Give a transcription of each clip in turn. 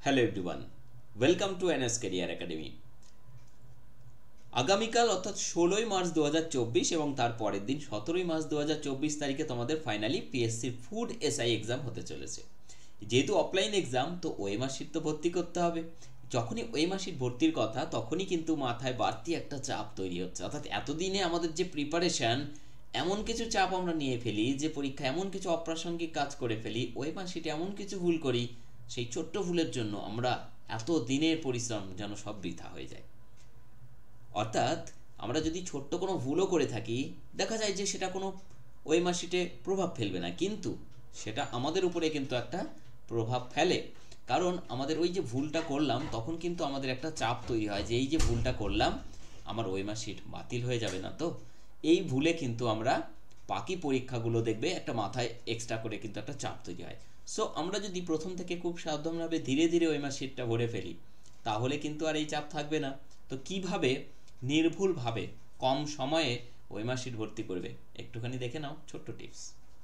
Hello everyone, welcome to NS career academy. আগামীকাল অর্থাৎ 16ই March 2024 এবং তার পরের দিন 17ই মার্চ 2024 তারিখে তোমাদের ফাইনালি পিএসসির ফুড এসআই এক্সাম হতে চলেছে। যেহেতু অফলাইন এক্সাম, তো ওএমআর শিট তো ভর্তি করতে হবে। যখনই ওএমআর শিট ভর্তির কথা, তখনই কিন্তু মাথায় বাড়তি একটা চাপ তৈরি হচ্ছে। অর্থাৎ এতদিনে আমাদের যে প্রিপারেশান, এমন কিছু চাপ আমরা নিয়ে ফেলি যে পরীক্ষা এমন কিছু অপ্রাসঙ্গিক কাজ করে ফেলি, ওএমআর শিটে এমন কিছু ভুল করি, সেই ছোট্ট ভুলের জন্য আমরা এত দিনের পরিশ্রম যেন সব বৃথা হয়ে যায়। অর্থাৎ আমরা যদি ছোট্ট কোনো ভুলও করে থাকি, দেখা যায় যে সেটা কোনো ওএমআর শিটে প্রভাব ফেলবে না, কিন্তু সেটা আমাদের উপরে কিন্তু একটা প্রভাব ফেলে। কারণ আমাদের ওই যে ভুলটা করলাম, তখন কিন্তু আমাদের একটা চাপ তৈরি হয় যে এই যে ভুলটা করলাম, আমার ওএমআর শিট বাতিল হয়ে যাবে না তো। এই ভুলে কিন্তু আমরা বাকি পরীক্ষাগুলো দেখবে একটা মাথায় এক্সট্রা করে কিন্তু একটা চাপ তৈরি হয়। সো আমরা যদি প্রথম থেকে খুব সাবধানভাবে ধীরে ধীরে ওএমআর শিটটা ভরে ফেলি, তাহলে কিন্তু আর এই চাপ থাকবে না। তো কিভাবে নির্ভুলভাবে কম সময়ে ওএমআর শিট ভর্তি করবে, একটুখানি দেখে নাও ছোট্ট টিপস।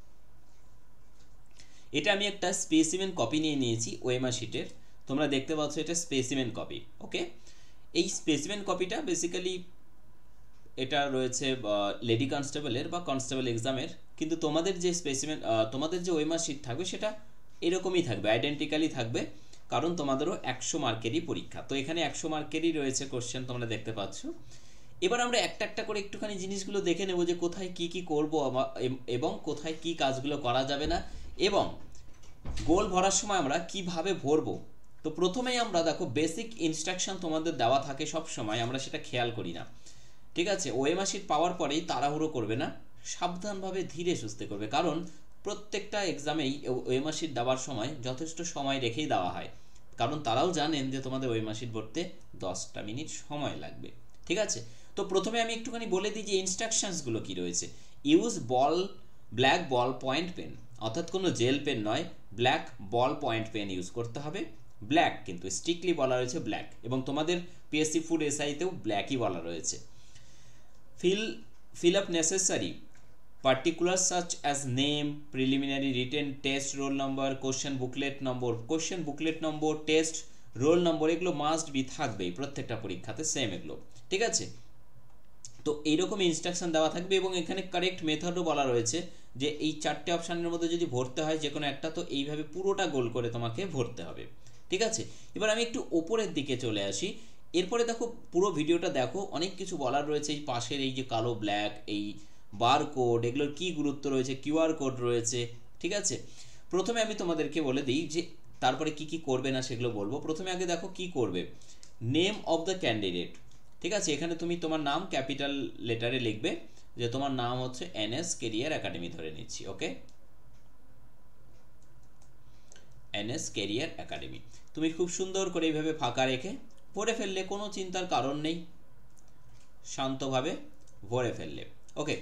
এটা আমি একটা স্পেসিমেন কপি নিয়ে নিয়েছি ওএমআর শিটের। তোমরা দেখতে পাচ্ছ এটা স্পেসিমেন কপি। ওকে, এই স্পেসিমেন কপিটা বেসিক্যালি এটা রয়েছে লেডি কনস্টেবলের বা কনস্টেবল এক্সামের, কিন্তু তোমাদের যে তোমাদের যে ওএমআর শিট থাকবে সেটা এরকমই থাকবে, আইডেন্টিক্যালি থাকবে। কারণ তোমাদেরও 100 মার্কেরই পরীক্ষা, তো এখানে 100 মার্কেরই রয়েছে কোশ্চেন, তোমরা দেখতে পাচ্ছ। এবার আমরা একটা একটা করে একটুখানি জিনিসগুলো দেখে নেব যে কোথায় কি কি করব এবং কোথায় কি কাজগুলো করা যাবে না, এবং গোল ভরার সময় আমরা কিভাবে ভরবো। তো প্রথমেই আমরা দেখো, বেসিক ইনস্ট্রাকশন তোমাদের দেওয়া থাকে সব সময়, আমরা সেটা খেয়াল করি না। ঠিক আছে, ওএমআর শিট পাওয়ার পরেই তাড়াহুড়ো করবে না, সাবধানভাবে ধীরে সুস্থে করবে। কারণ প্রত্যেকটা এক্সামেই ওএমআর শিট দেওয়ার সময় যথেষ্ট সময় রেখেই দেওয়া হয়, কারণ তারাও জানেন যে তোমাদের ওএমআর শিট ভরতে 10টা মিনিট সময় লাগবে। ঠিক আছে, তো প্রথমে আমি একটুখানি বলে দিই যে ইনস্ট্রাকশনসগুলো কি রয়েছে। Use black ball point pen, অর্থাৎ কোনো জেল পেন নয়, black ball point pen use করতে হবে। ব্ল্যাক কিন্তু স্ট্রিক্টলি বলা রয়েছে ব্ল্যাক, এবং তোমাদের পিএসসি ফুড এসআইতেও ব্ল্যাকই বলা রয়েছে। Fill up necessary particulars such as name, preliminary written test roll number, question booklet number, test roll number, এগুলো মাস্ট বি থাকবেই প্রত্যেকটা পরীক্ষাতে, সেম এগুলো। ঠিক আছে, তো এইরকম ইনস্ট্রাকশন দেওয়া থাকবে, এবং এখানে কারেক্ট মেথডও বলা রয়েছে যে এই 4টে অপশানের মধ্যে যদি ভরতে হয় যে কোনো একটা, তো এইভাবে পুরোটা গোল করে তোমাকে ভরতে হবে। ঠিক আছে, এবার আমি একটু ওপরের দিকে চলে আসি। এরপরে দেখো, পুরো ভিডিওটা দেখো, অনেক কিছু বলার রয়েছে। এই পাশের এই যে কালো ব্ল্যাক, এই বার কোড, এগুলোর কী গুরুত্ব রয়েছে, কিউআর কোড রয়েছে। ঠিক আছে, প্রথমে আমি তোমাদেরকে বলে দিই যে তারপরে কি কি করবে না সেগুলো বলবো। প্রথমে আগে দেখো কি করবে, নেম অফ দ্য ক্যান্ডিডেট। ঠিক আছে, এখানে তুমি তোমার নাম ক্যাপিটাল লেটারে লিখবে, যে তোমার নাম হচ্ছে এনএস কেরিয়ার একাডেমি ধরে নিচ্ছি। ওকে, এনএস কেরিয়ার একাডেমি তুমি খুব সুন্দর করে এইভাবে ফাঁকা রেখে ভরে ফেললে, কোনো চিন্তার কারণ নেই, শান্তভাবে ভরে ফেললে। ওকে,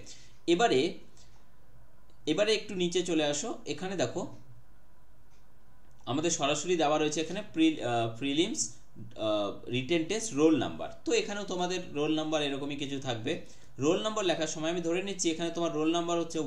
এবারে একটু নিচে চলে আসো। এখানে দেখো আমাদের সরাসরি দেওয়া রয়েছে এখানে prelims written test roll number. তো এখানেও তোমাদের রোল নাম্বার এরকমই কিছু থাকবে। রোল নাম্বার লেখার সময় আমি ধরে নিচ্ছি এখানে তোমার রোল নাম্বার হচ্ছে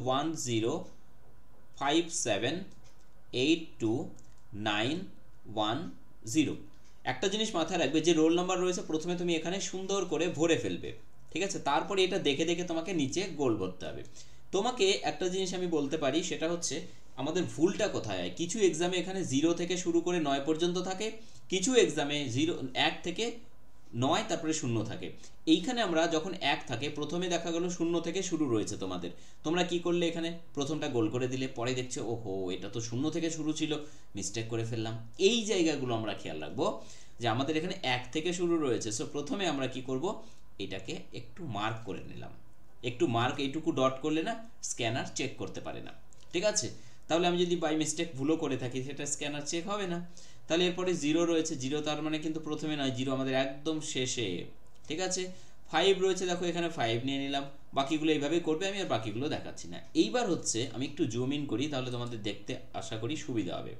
105782910। একটা জিনিস মাথায় রাখবে, যে রোল নাম্বার রয়েছে প্রথমে তুমি এখানে সুন্দর করে ভরে ফেলবে। ঠিক আছে, তারপরে এটা দেখে দেখে তোমাকে নিচে গোল ভরতে হবে। তোমাকে একটা জিনিস আমি বলতে পারি, সেটা হচ্ছে আমাদের ভুলটা কোথায় হয়। কিছু এক্সামে এখানে 0 থেকে শুরু করে 9 পর্যন্ত থাকে, কিছু এক্সামে 1 থেকে 9 তারপরে 0 থাকে। এইখানে আমরা যখন 1 থাকে, প্রথমে দেখা গেল 0 থেকে শুরু রয়েছে তোমাদের, তোমরা কি করলে এখানে প্রথমটা গোল করে দিলে, পরে দেখছো ওহো এটা তো 0 থেকে শুরু ছিল, মিস্টেক করে ফেললাম। এই জায়গাগুলো আমরা খেয়াল রাখবো যে আমাদের এখানে 1 থেকে শুরু রয়েছে। সো প্রথমে আমরা কি করব, এটাকে একটু মার্ক করে নিলাম। একটু মার্ক, এইটুকু ডট করলে না স্ক্যানার চেক করতে পারে না। ঠিক আছে, তাহলে আমি যদি বাই মিস্টেক ভুলও করে থাকি, সেটা স্ক্যানার চেক হবে না। তাহলে এরপরে 0 রয়েছে, 0 তার মানে কিন্তু প্রথমে নয়, 0 আমাদের একদম শেষে। ঠিক আছে, 5 রয়েছে, দেখো এখানে 5 নিয়ে নিলাম। বাকিগুলো এইভাবেই করবে, আমি আর বাকিগুলো দেখাচ্ছি না। এইবার হচ্ছে আমি একটু জুম ইন করি, তাহলে তোমাদের দেখতে আশা করি সুবিধা হবে।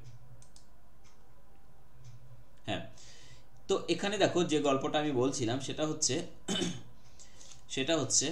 হ্যাঁ, তো এখানে দেখো যে গল্পটা আমি বলছিলাম সেটা হচ্ছে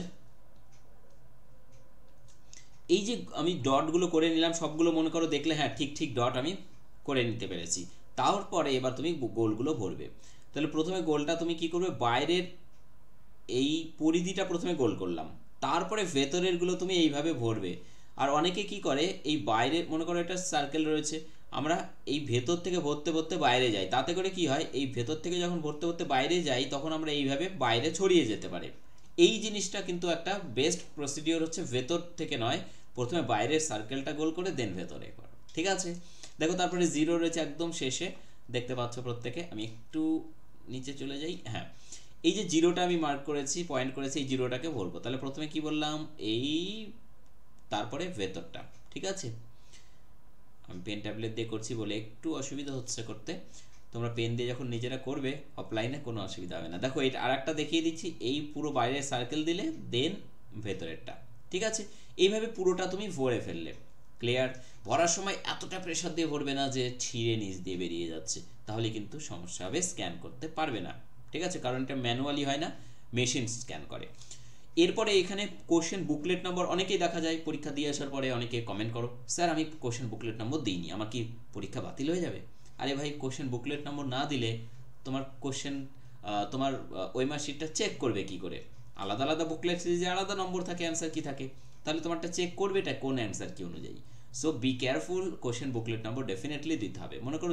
এই যে আমি ডটগুলো করে নিলাম সবগুলো, মনে করো দেখলে হ্যাঁ ঠিক ঠিক ডট আমি করে নিতে পেরেছি। তারপরে এবার তুমি গোলগুলো ভরবে। তাহলে প্রথমে গোলটা তুমি কি করবে, বাইরের এই পরিধিটা প্রথমে গোল করলাম, তারপরে ভেতরেরগুলো তুমি এইভাবে ভরবে। আর অনেকে কি করে, এই বাইরে মনে করো একটা সার্কেল রয়েছে, আমরা এই ভেতর থেকে ভরতে ভরতে বাইরে যাই, তাতে করে কি হয়, এই ভেতর থেকে যখন ভরতে ভরতে বাইরে যাই তখন আমরা এইভাবে বাইরে ছড়িয়ে যেতে পারে। এই জিনিসটা কিন্তু একটা বেস্ট প্রসিডিওর হচ্ছে ভেতর থেকে নয়, প্রথমে বাইরের সার্কেলটা গোল করে দেন ভেতরে করো, ঠিক আছে। দেখো তারপরে জিরো রয়েছে একদম শেষে, দেখতে পাচ্ছ প্রত্যেকে। আমি একটু নিচে চলে যাই, হ্যাঁ, এই যে জিরোটা আমি মার্ক করেছি, পয়েন্ট করেছি, এই জিরোটাকে বলবো। তাহলে প্রথমে কি বললাম, এই তারপরে ভেতরটা, ঠিক আছে। আমি পেন ট্যাবলেট দিয়ে করছি বলে একটু অসুবিধা হচ্ছে করতে, তোমরা পেন দিয়ে যখন নিজেরা করবে অফলাইনে কোনো অসুবিধা হবে না। দেখো এটা আর একটা দেখিয়ে দিচ্ছি, এই পুরো বাইরের সার্কেল দিলে দেন ভেতরেরটা, ঠিক আছে। এইভাবে পুরোটা তুমি ভরে ফেললে, ক্লিয়ার। ভরার সময় এতটা প্রেশার দিয়ে ভরবে না যে ছিঁড়ে নিচ দিয়ে বেরিয়ে যাচ্ছে, তাহলে কিন্তু সমস্যা হবে, স্ক্যান করতে পারবে না, ঠিক আছে, কারণ এটা ম্যানুয়ালি হয় না, মেশিন স্ক্যান করে। এরপরে এখানে কোশ্চেন বুকলেট নম্বর, অনেকেই দেখা যায় পরীক্ষা দিয়ে আসার পরে অনেকে কমেন্ট করো, স্যার আমি কোশ্চেন বুকলেট নম্বর দিইনি, আমার কি পরীক্ষা বাতিল হয়ে যাবে? আরে ভাই, কোশ্চেন বুকলেট নম্বর না দিলে তোমার কোশ্চেন, তোমার ওএমআর শিটটা চেক করবে কি করে? আলাদা আলাদা বুকলেট সিরিজে আলাদা নম্বর থাকে, অ্যান্সার কি থাকে, তাহলে তোমারটা চেক করবে এটা কোন অ্যান্সার কি অনুযায়ী। So be careful, question booklet number definitely দিতে হবে। মনে করো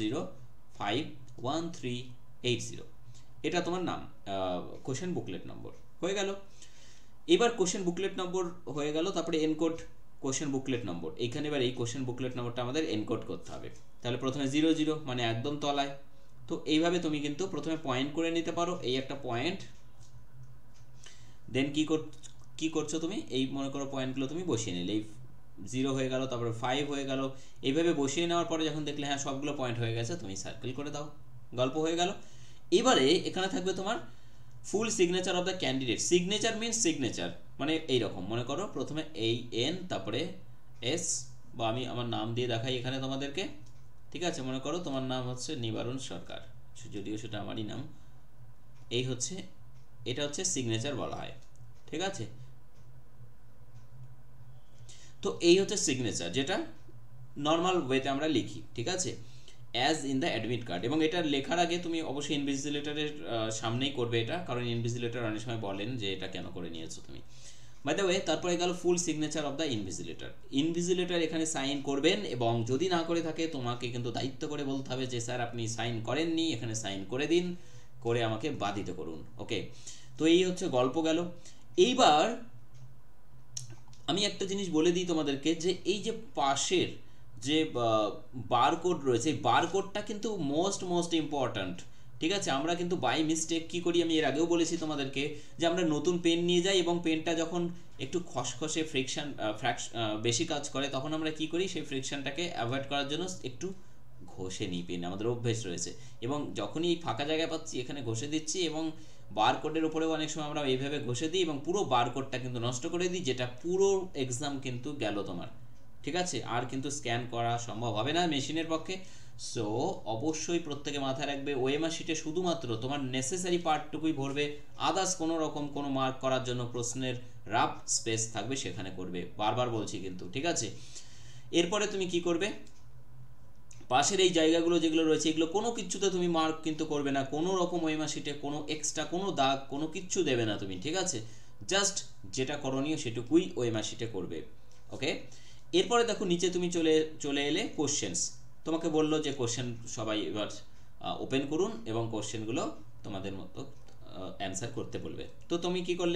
0051380, এটা তোমার নাম, কোশ্চেন বুকলেট নম্বর হয়ে গেল। এবার কোশ্চেন বুকলেট নম্বর হয়ে গেল, তারপরে এনকোড কোশ্চেন বুকলেট নম্বর, এখানে এবার এই কোশ্চেন বুকলেট নম্বরটা আমাদের এনকোড করতে হবে। তাহলে প্রথমে 00 মানে একদম তলায়, তো এইভাবে তুমি কিন্তু প্রথমে পয়েন্ট করে নিতে পারো, এই একটা পয়েন্ট, দেন কি করছো তুমি, এই মনে করো পয়েন্টগুলো তুমি বসিয়ে নিলে, এই 0 হয়ে গেল, তারপরে 5 হয়ে গেল, এইভাবে বসিয়ে নেওয়ার পরে যখন দেখলে হ্যাঁ সবগুলো পয়েন্ট হয়ে গেছে, তুমি সার্কেল করে দাও, গল্প হয়ে গেল। এবারে এখানে থাকবে তোমার full signature of the candidate. Signature means signature মানে এইরকম, মনে করো প্রথমে এই এন, তারপরে এস, বা আমি আমার নাম দিয়ে দেখাই এখানে তোমাদেরকে, ঠিক আছে। মনে করো তোমার নাম হচ্ছে নিবারণ সরকার, যদিও সেটা আমারই নাম, এই হচ্ছে, এটা হচ্ছে সিগনেচার বলা হয়, ঠিক আছে। তো এই হচ্ছে সিগনেচার, যেটা নর্মাল ওয়েতে আমরা লিখি, ঠিক আছে, as in the admit card. এবং এটা লেখার আগে তুমি অবশ্যই ইনভিজিলেটরের সামনেই করবে এটা, কারণ ইনভিজিলেটর অনেক সময় বলেন যে এটা কেন করে নিয়েছো তুমি। বাই দ্য ওয়ে, তারপরে গেল full signature of the invigilator. Invigilator এখানে সাইন করবেন, এবং যদি না করে থাকে তোমাকে কিন্তু দায়িত্ব করে বলতে হবে যে স্যার আপনি সাইন করেননি, এখানে সাইন করে দিন, করে আমাকে বাধিত করুন, ওকে। তো এই হচ্ছে গল্প গেল। এইবার আমি একটা জিনিস বলে দিই তোমাদেরকে, যে এই যে পাশের যে বারকোড রয়েছে, এই বারকোডটা কিন্তু মোস্ট ইম্পর্ট্যান্ট, ঠিক আছে। আমরা কিন্তু বাই মিস্টেক কি করি, আমি এর আগেও বলেছি তোমাদেরকে, যে আমরা নতুন পেন নিয়ে যাই এবং পেনটা যখন একটু খসখসে ফ্রিকশন বেশি কাজ করে, তখন আমরা কি করি, সেই ফ্রিকশনটাকে অ্যাভয়েড করার জন্য একটু ঘষে নিই পেন, আমাদের অভ্যেস রয়েছে। এবং যখনই এই ফাঁকা জায়গায় পাচ্ছি এখানে ঘষে দিচ্ছি, এবং বারকোডের উপরেও অনেক সময় আমরা এইভাবে ঘষে দিই, এবং পুরো বারকোডটা কিন্তু নষ্ট করে দিই, যেটা পুরো এক্সাম কিন্তু গেল তোমার, ঠিক আছে। আর কিন্তু স্ক্যান করা সম্ভব হবে না মেশিনের পক্ষে। সো অবশ্যই প্রত্যেকে মাথায় রাখবে, ওএমআর শিটে শুধুমাত্র তোমার নেসেসারি পার্টটুকুই ভরবে, আদার্স কোনো রকম কোনো মার্ক করার জন্য প্রশ্নের রাফ স্পেস থাকবে সেখানে করবে, বারবার বলছি কিন্তু, ঠিক আছে। এরপরে তুমি কি করবে, পাশের এই জায়গাগুলো যেগুলো রয়েছে এগুলো কোনো কিছুতে তুমি মার্ক কিন্তু করবে না, কোনো রকম ওএমআর শিটে কোনো এক্সট্রা কোনো দাগ কোনো কিচ্ছু দেবে না তুমি, ঠিক আছে। জাস্ট যেটা করণীয় সেটুকুই ওএমআর শিটে করবে, ওকে। এরপরে দেখো নিচে তুমি চলে এলে কোশ্চেন্স, তোমাকে বললো যে কোশ্চেন সবাই এবার ওপেন করুন এবং কোশ্চেনগুলো তোমাদের মতো অ্যান্সার করতে বলবে। তো তুমি কি করলে,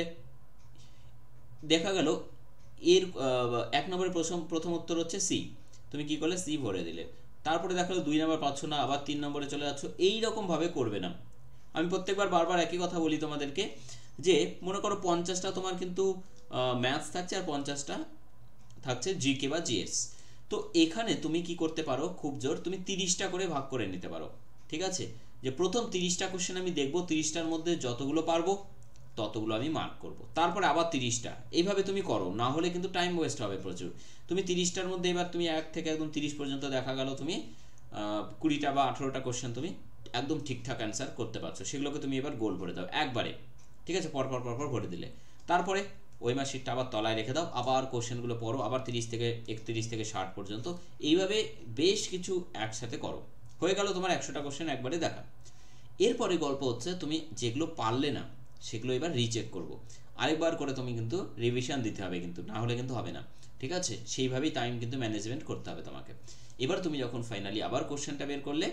দেখা গেল এর 1 নম্বরের প্রথম উত্তর হচ্ছে সি, তুমি কি করলে সি ভরে দিলে। তারপরে দেখা গেলো 2 নম্বর পাচ্ছ না, আবার 3 নম্বরে চলে যাচ্ছ, এইরকমভাবে করবে না। আমি প্রত্যেকবার বারবার একই কথা বলি তোমাদেরকে, যে মনে করো 50টা তোমার কিন্তু ম্যাথস থাকছে, আর 50টা থাকছে জিকে বা জিএস। তো এখানে তুমি কি করতে পারো, খুব জোর, তুমি 30টা করে ভাগ করে নিতে পারো, ঠিক আছে। যে প্রথম 30টা কোশ্চেন আমি দেখবো, 30টার মধ্যে যতগুলো পারবো ততগুলো আমি মার্ক করব, তারপরে আবার 30টা, এইভাবে তুমি করো, না হলে কিন্তু টাইম ওয়েস্ট হবে প্রচুর। তুমি 30টার মধ্যে এবার তুমি 1 থেকে একদম 30 পর্যন্ত দেখা গেল তুমি 20টা বা 18টা কোশ্চেন তুমি একদম ঠিকঠাক অ্যান্সার করতে পারছো, সেগুলোকে তুমি এবার গোল ভরে দাও একবারে, ঠিক আছে, পরপর ভরে দিলে। তারপরে ওএমআর শিটটা আবার তলায় রেখে দাও, আবার কোশ্চেনগুলো পড়ো, আবার 30 থেকে 31 থেকে 60 পর্যন্ত, এইভাবে বেশ কিছু একসাথে করো, হয়ে গেল তোমার 100টা কোশ্চেন একবারে দেখা। এরপরে গল্প হচ্ছে তুমি যেগুলো পারলে না সেগুলো এবার রিচেক করব, আরেকবার করে তুমি কিন্তু রিভিশন দিতে হবে, কিন্তু না হলে কিন্তু হবে না, ঠিক আছে? সেইভাবেই টাইম কিন্তু ম্যানেজমেন্ট করতে হবে তোমাকে। এবার তুমি যখন ফাইনালি আবার কোশ্চেনটা বের করলে,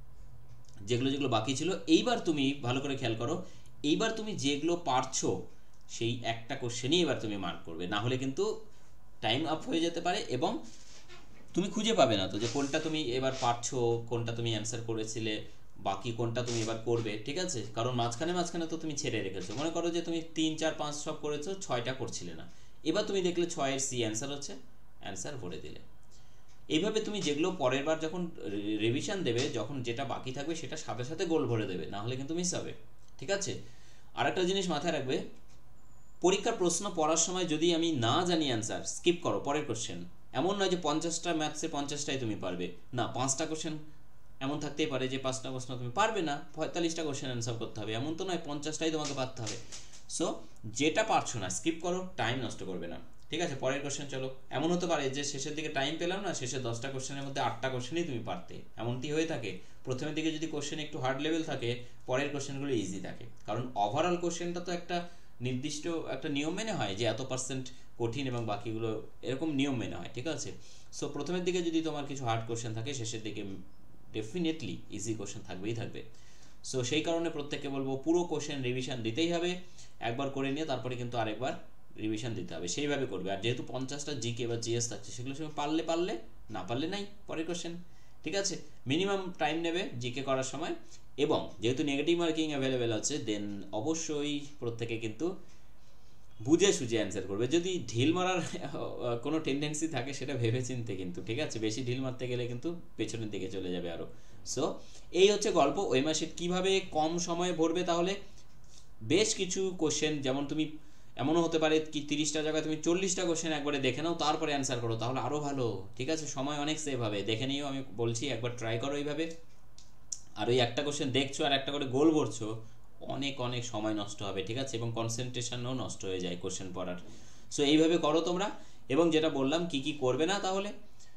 যেগুলো যেগুলো বাকি ছিল, এইবার তুমি ভালো করে খেয়াল করো, এইবার তুমি যেগুলো পারছো সেই একটা কোশ্চেনই এবার তুমি মার্ক করবে, না হলে কিন্তু টাইম আপ হয়ে যেতে পারে এবং তুমি খুঁজে পাবে না তো যে কোনটা তুমি এবার পারছো, কোনটা তুমি অ্যান্সার করেছিলে, বাকি কোনটা তুমি এবার করবে, ঠিক আছে? কারণ মাঝখানে মাঝখানে তো তুমি ছেড়ে রেখেছো, মনে করো যে তুমি 3 4 5 সব করেছো, 6টা করছিলে না, এবার তুমি দেখলে 6 এর সি অ্যান্সার হচ্ছে, অ্যান্সার ভরে দিলে। এইভাবে তুমি যেগুলো পরের বার যখন রিভিশন দেবে, যখন যেটা বাকি থাকবে সেটা সাথে সাথে গোল ভরে দেবে, না হলে কিন্তু মিস হবে, ঠিক আছে? আরেকটা জিনিস মাথায় রাখবে, পরীক্ষার প্রশ্ন পড়ার সময় যদি আমি না জানি অ্যান্সার, স্কিপ করো পরের কোশ্চেন। এমন নয় যে 50টা ম্যাথসে 50টাই তুমি পারবে, না, 5টা কোশ্চেন এমন থাকতেই পারে যে 5টা প্রশ্ন তুমি পারবে না, 45টা কোশ্চেন অ্যান্সার করতে হবে, এমন তো নয় 50টাই তোমাকে পারতে হবে। সো যেটা পারছো না স্কিপ করো, টাইম নষ্ট করবে না, ঠিক আছে? পরের কোশ্চেন চলো। এমন হতে পারে যে শেষের দিকে টাইম পেলাম না, শেষের 10টা কোশ্চেনের মধ্যে 8টা কোশ্চেনই তুমি পারতে, এমনটি হয়ে থাকে। প্রথমের দিকে যদি কোশ্চেন একটু হার্ড লেভেল থাকে, পরের কোশ্চেনগুলো ইজি থাকে, কারণ ওভারঅল কোশ্চেনটা তো একটা নির্দিষ্ট একটা নিয়ম মেনে হয় যে এত পার্সেন্ট কঠিন এবং বাকিগুলো এরকম নিয়ম মেনে হয়, ঠিক আছে? সো প্রথমের দিকে যদি তোমার কিছু হার্ড কোশ্চেন থাকে, শেষের দিকে ডেফিনেটলি ইজি কোশ্চেন থাকবেই থাকবে। সো সেই কারণে প্রত্যেককে বলবো পুরো কোশ্চেন রিভিশন দিতেই হবে, একবার করে নিয়ে তারপরে কিন্তু আরেকবার রিভিশন দিতে হবে, সেইভাবে করবে। আর যেহেতু 50টা জিকে বা জিএস থাকছে, সেগুলো সঙ্গে পারলে পারলে, না পারলে নাই পরের কোশ্চেন, ঠিক আছে? মিনিমাম টাইম নেবে জিকে করার সময়, এবং যেহেতু নেগেটিভ মার্কিং অ্যাভেলেবেল আছে, দেন অবশ্যই প্রত্যেকে কিন্তু বুঝে সুঝে অ্যান্সার করবে। যদি ঢিল মারার কোনো টেন্ডেন্সি থাকে সেটা ভেবে চিনতে কিন্তু, ঠিক আছে? বেশি ঢিল মারতে গেলে কিন্তু পেছনের দিকে চলে যাবে আরও। সো এই হচ্ছে গল্প। ওএমআর শিট কীভাবে কম সময়ে ভরবে, তাহলে বেশ কিছু কোশ্চেন, যেমন তুমি এমনও হতে পারে কি 30টা জায়গায় তুমি 40টা কোশ্চেন একবারে দেখে নাও, তারপরে অ্যান্সার করো, তাহলে আরও ভালো, ঠিক আছে? সময় অনেক সেভ হবে, দেখে নিও, আমি বলছি একবার ট্রাই করো এইভাবে। আর ওই একটা কোশ্চেন দেখছো আর একটা করে গোল ভরছো, অনেক অনেক সময় নষ্ট হবে, ঠিক আছে? এবং কনসেন্ট্রেশনও নষ্ট হয়ে যায় কোশ্চেন পড়ার। সো এইভাবে করো তোমরা। এবং যেটা বললাম কি কি করবে না, তাহলে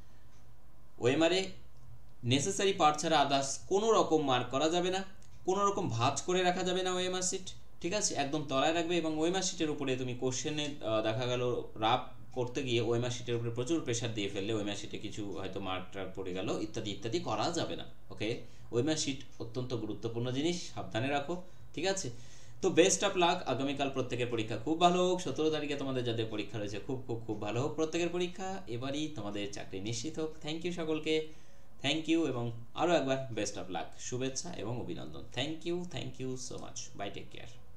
ওএমআরে নেসেসারি পার্ট ছাড়া আদার্স কোনো রকম মার্ক করা যাবে না, কোনো রকম ভাঁজ করে রাখা যাবে না ওএমআর শিট, ঠিক আছে? একদম তলায় রাখবে। এবং ওএমআর শিটের উপরে তুমি কোশ্চেনে দেখা গেল রাফ করতে গিয়ে ওএমআর শিটের উপরে প্রচুর প্রেশার দিয়ে ফেললে ওএমআর শিটে কিছু হয়তো মার্ক টার্ক পড়ে গেল, ইত্যাদি ইত্যাদি করা যাবে না, ওকে? ওএমআর শিট অত্যন্ত গুরুত্বপূর্ণ জিনিস, সাবধানে রাখো, ঠিক আছে? তো বেস্ট অফ লাক, আগামীকাল প্রত্যেকের পরীক্ষা খুব ভালো হোক। 17 তারিখে তোমাদের যাদের পরীক্ষা রয়েছে খুব খুব খুব ভালো হোক প্রত্যেকের পরীক্ষা, এবারই তোমাদের চাকরি নিশ্চিত হোক। থ্যাংক ইউ সকলকে, থ্যাংক ইউ, এবং আরও একবার বেস্ট অফ লাক, শুভেচ্ছা এবং অভিনন্দন। Thank you so much, bye, take care.